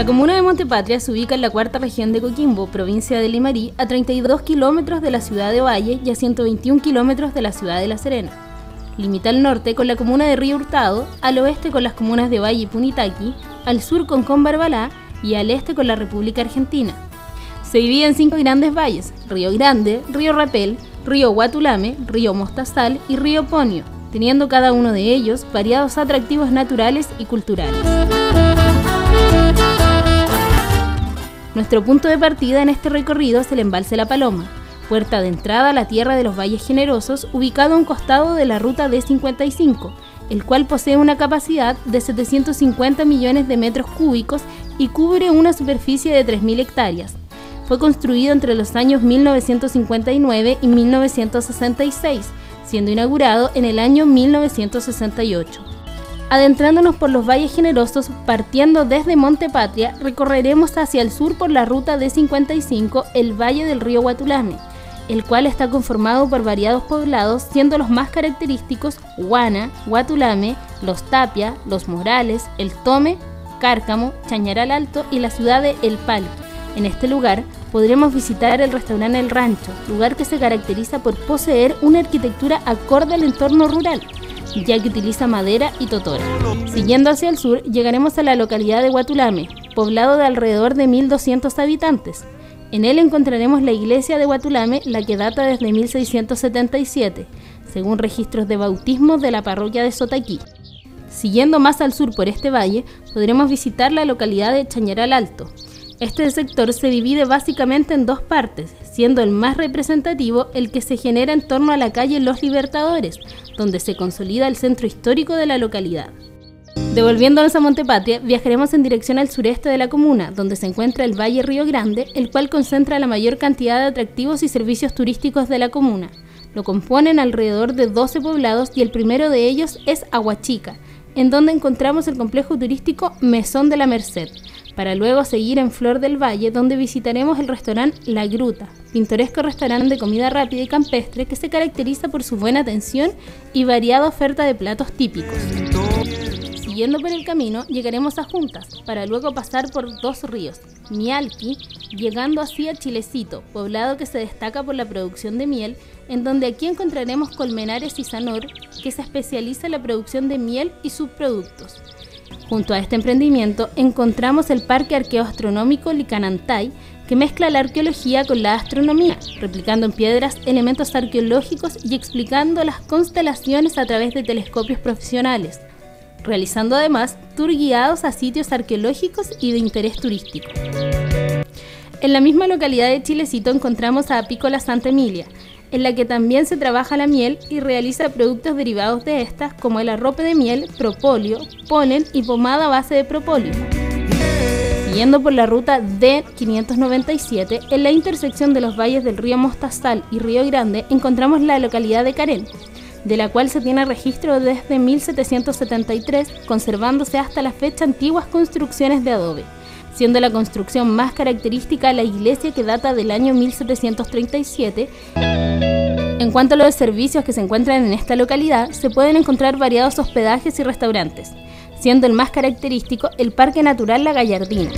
comuna de Montepatria se ubica en la cuarta región de Coquimbo, provincia de Limarí, a 32 kilómetros de la ciudad de Ovalle y a 121 kilómetros de la ciudad de La Serena. Limita al norte con la comuna de Río Hurtado, al oeste con las comunas de Ovalle y Punitaqui, al sur con Combarbalá y al este con la República Argentina. Se divide en 5 grandes valles: Río Grande, Río Rapel, Río Guatulame, Río Mostazal y Río Ponio, teniendo cada uno de ellos variados atractivos naturales y culturales. Nuestro punto de partida en este recorrido es el embalse La Paloma, puerta de entrada a la tierra de los Valles Generosos, ubicado a un costado de la ruta D55, el cual posee una capacidad de 750 millones de metros cúbicos y cubre una superficie de 3.000 hectáreas. Fue construido entre los años 1959 y 1966, siendo inaugurado en el año 1968. Adentrándonos por los Valles Generosos, partiendo desde Montepatria, recorreremos hacia el sur por la ruta D55 el Valle del Río Guatulame, el cual está conformado por variados poblados, siendo los más característicos Huana, Guatulame, Los Tapia, Los Morales, El Tome, Cárcamo, Chañaral Alto y la ciudad de El Palqui. En este lugar podremos visitar el restaurante El Rancho, lugar que se caracteriza por poseer una arquitectura acorde al entorno rural, ya que utiliza madera y totora. Siguiendo hacia el sur, llegaremos a la localidad de Guatulame, poblado de alrededor de 1.200 habitantes. En él encontraremos la iglesia de Guatulame, la que data desde 1677, según registros de bautismo de la parroquia de Sotaquí. Siguiendo más al sur por este valle, podremos visitar la localidad de Chañaral Alto. Este sector se divide básicamente en dos partes, siendo el más representativo el que se genera en torno a la calle Los Libertadores, donde se consolida el centro histórico de la localidad. Devolviéndonos a Montepatria, viajaremos en dirección al sureste de la comuna, donde se encuentra el Valle Río Grande, el cual concentra la mayor cantidad de atractivos y servicios turísticos de la comuna. Lo componen alrededor de 12 poblados y el primero de ellos es Aguachica, en donde encontramos el complejo turístico Mesón de la Merced, para luego seguir en Flor del Valle, donde visitaremos el restaurante La Gruta, pintoresco restaurante de comida rápida y campestre que se caracteriza por su buena atención y variada oferta de platos típicos. Siguiendo por el camino, llegaremos a Juntas, para luego pasar por dos ríos, Mialqui, llegando así a Chilecito, poblado que se destaca por la producción de miel, en donde aquí encontraremos Colmenares y Sanor, que se especializa en la producción de miel y subproductos. Junto a este emprendimiento encontramos el Parque Arqueoastronómico Licanantay, que mezcla la arqueología con la astronomía, replicando en piedras elementos arqueológicos y explicando las constelaciones a través de telescopios profesionales, realizando además tours guiados a sitios arqueológicos y de interés turístico. En la misma localidad de Chilecito encontramos a Apícola Santa Emilia, en la que también se trabaja la miel y realiza productos derivados de estas como el arrope de miel, propóleo, polen y pomada a base de propóleo. Siguiendo por la ruta D597, en la intersección de los valles del río Mostazal y Río Grande encontramos la localidad de Carén, de la cual se tiene registro desde 1773, conservándose hasta la fecha antiguas construcciones de adobe, siendo la construcción más característica la iglesia que data del año 1737. En cuanto a los servicios que se encuentran en esta localidad, se pueden encontrar variados hospedajes y restaurantes, siendo el más característico el Parque Natural La Gallardina.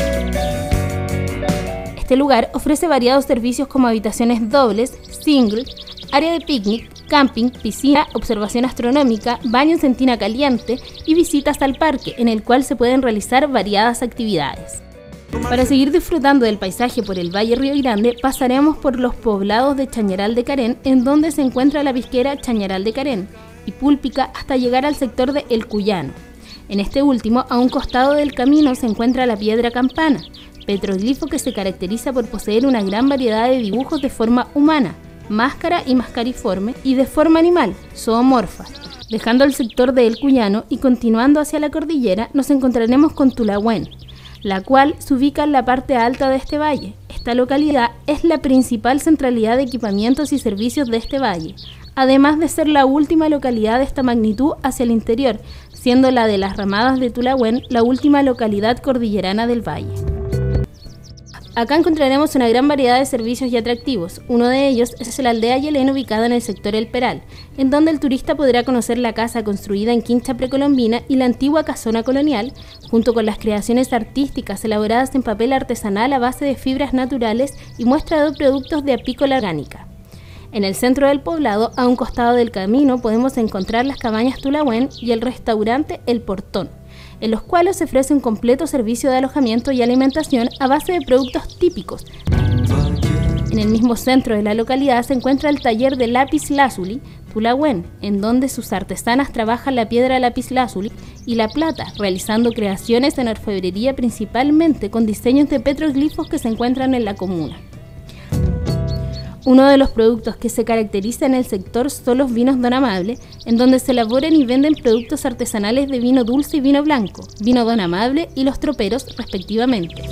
Este lugar ofrece variados servicios como habitaciones dobles, single, área de picnic, camping, piscina, observación astronómica, baños en tina caliente y visitas al parque, en el cual se pueden realizar variadas actividades. Para seguir disfrutando del paisaje por el Valle Río Grande, pasaremos por los poblados de Chañaral de Carén, en donde se encuentra la pisquera Chañaral de Carén, y Púlpica hasta llegar al sector de El Cuyano. En este último, a un costado del camino, se encuentra la Piedra Campana, petroglifo que se caracteriza por poseer una gran variedad de dibujos de forma humana, máscara y mascariforme, y de forma animal, zoomorfa. Dejando el sector de El Cuyano y continuando hacia la cordillera, nos encontraremos con Tulahuén, la cual se ubica en la parte alta de este valle. Esta localidad es la principal centralidad de equipamientos y servicios de este valle, además de ser la última localidad de esta magnitud hacia el interior, siendo la de las Ramadas de Tulahuén la última localidad cordillerana del valle. Acá encontraremos una gran variedad de servicios y atractivos. Uno de ellos es la aldea Yelén, ubicada en el sector El Peral, en donde el turista podrá conocer la casa construida en quincha precolombina y la antigua casona colonial, junto con las creaciones artísticas elaboradas en papel artesanal a base de fibras naturales y muestra de productos de apícola orgánica. En el centro del poblado, a un costado del camino, podemos encontrar las cabañas Tulahuen y el restaurante El Portón, en los cuales se ofrece un completo servicio de alojamiento y alimentación a base de productos típicos. En el mismo centro de la localidad se encuentra el taller de lapislázuli Tulahuen, en donde sus artesanas trabajan la piedra lapislázuli y la plata, realizando creaciones en orfebrería principalmente con diseños de petroglifos que se encuentran en la comuna. Uno de los productos que se caracteriza en el sector son los vinos Don Amable, en donde se elaboran y venden productos artesanales de vino dulce y vino blanco, vino Don Amable y los troperos respectivamente.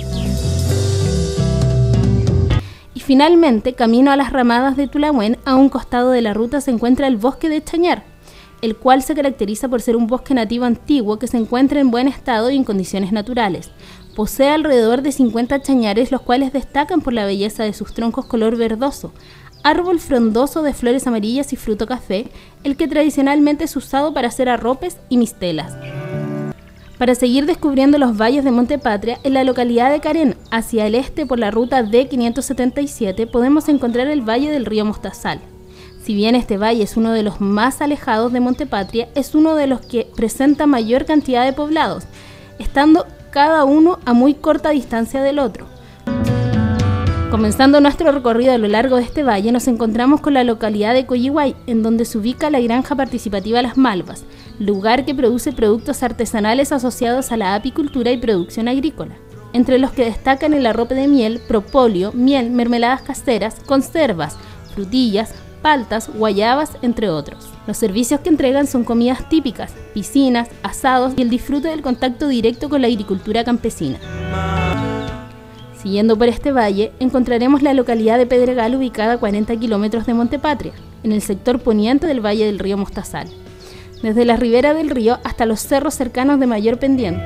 Y finalmente, camino a las ramadas de Tulahuen, a un costado de la ruta se encuentra el bosque de Chañar, el cual se caracteriza por ser un bosque nativo antiguo que se encuentra en buen estado y en condiciones naturales. Posee alrededor de 50 chañares, los cuales destacan por la belleza de sus troncos color verdoso, árbol frondoso de flores amarillas y fruto café, el que tradicionalmente es usado para hacer arropes y mistelas. Para seguir descubriendo los valles de Monte Patria, en la localidad de Carén, hacia el este por la ruta D577, podemos encontrar el valle del río Mostazal. Si bien este valle es uno de los más alejados de Monte Patria, es uno de los que presenta mayor cantidad de poblados, estando cada uno a muy corta distancia del otro. Comenzando nuestro recorrido a lo largo de este valle, nos encontramos con la localidad de Coyihuay, en donde se ubica la granja participativa Las Malvas, lugar que produce productos artesanales asociados a la apicultura y producción agrícola, entre los que destacan el arrope de miel, propóleo, miel, mermeladas caseras, conservas, frutillas, paltas, guayabas, entre otros. Los servicios que entregan son comidas típicas, piscinas, asados y el disfrute del contacto directo con la agricultura campesina. Siguiendo por este valle, encontraremos la localidad de Pedregal, ubicada a 40 kilómetros de Monte Patria, en el sector poniente del valle del río Mostazal, desde la ribera del río hasta los cerros cercanos de mayor pendiente.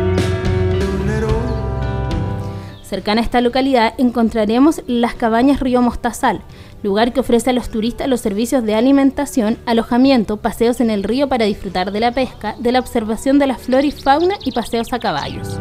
Cercana a esta localidad encontraremos las cabañas Río Mostazal, lugar que ofrece a los turistas los servicios de alimentación, alojamiento, paseos en el río para disfrutar de la pesca, de la observación de la flora y fauna y paseos a caballos.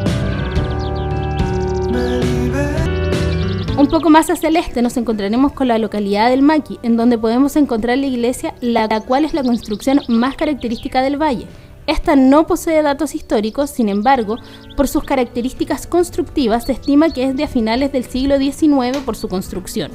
Un poco más hacia el este nos encontraremos con la localidad del Maqui, en donde podemos encontrar la iglesia, la cual es la construcción más característica del valle. Esta no posee datos históricos, sin embargo, por sus características constructivas se estima que es de a finales del siglo XIX por su construcción.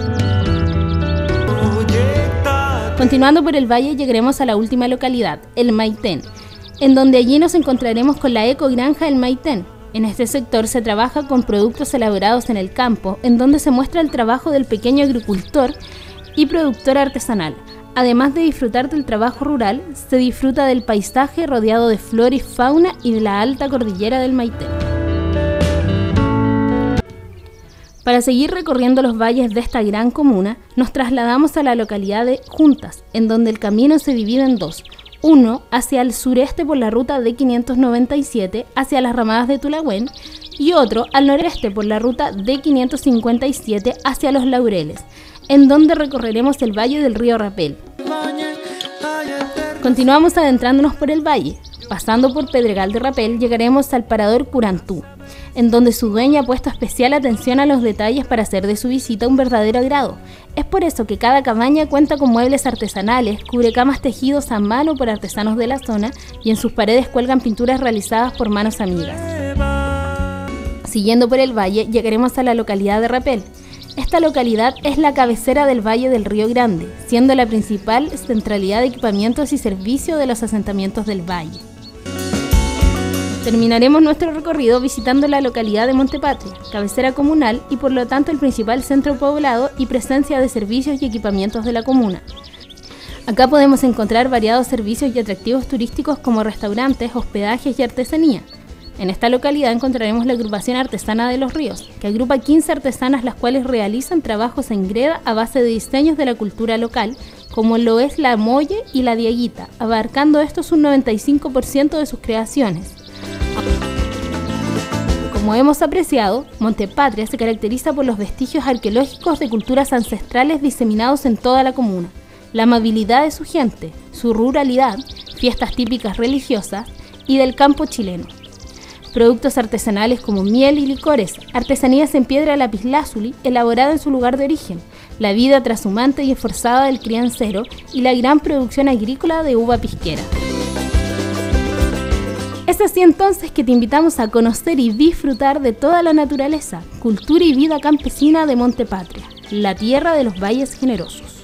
Continuando por el valle llegaremos a la última localidad, el Maitén, en donde allí nos encontraremos con la ecogranja El Maitén. En este sector se trabaja con productos elaborados en el campo, en donde se muestra el trabajo del pequeño agricultor y productor artesanal. Además de disfrutar del trabajo rural, se disfruta del paisaje rodeado de flora y fauna y de la alta cordillera del Maitén. Para seguir recorriendo los valles de esta gran comuna, nos trasladamos a la localidad de Juntas, en donde el camino se divide en dos. Uno hacia el sureste por la ruta D597 hacia las ramadas de Tulahuen y otro al noreste por la ruta D557 hacia Los Laureles, en donde recorreremos el valle del río Rapel. Continuamos adentrándonos por el valle. Pasando por Pedregal de Rapel llegaremos al parador Curantú, en donde su dueña ha puesto especial atención a los detalles para hacer de su visita un verdadero agrado. Es por eso que cada cabaña cuenta con muebles artesanales, cubrecamas tejidos a mano por artesanos de la zona y en sus paredes cuelgan pinturas realizadas por manos amigas. Siguiendo por el valle llegaremos a la localidad de Rapel. Esta localidad es la cabecera del Valle del Río Grande, siendo la principal centralidad de equipamientos y servicio de los asentamientos del valle. Terminaremos nuestro recorrido visitando la localidad de Monte Patria, cabecera comunal y por lo tanto el principal centro poblado y presencia de servicios y equipamientos de la comuna. Acá podemos encontrar variados servicios y atractivos turísticos como restaurantes, hospedajes y artesanía. En esta localidad encontraremos la agrupación artesana de Los Ríos, que agrupa 15 artesanas las cuales realizan trabajos en greda a base de diseños de la cultura local, como lo es la molle y la diaguita, abarcando estos un 95% de sus creaciones. Como hemos apreciado, Montepatria se caracteriza por los vestigios arqueológicos de culturas ancestrales diseminados en toda la comuna, la amabilidad de su gente, su ruralidad, fiestas típicas religiosas y del campo chileno. Productos artesanales como miel y licores, artesanías en piedra lapislázuli elaborada en su lugar de origen, la vida trashumante y esforzada del criancero y la gran producción agrícola de uva pisquera. Es así entonces que te invitamos a conocer y disfrutar de toda la naturaleza, cultura y vida campesina de Montepatria, la tierra de los valles generosos.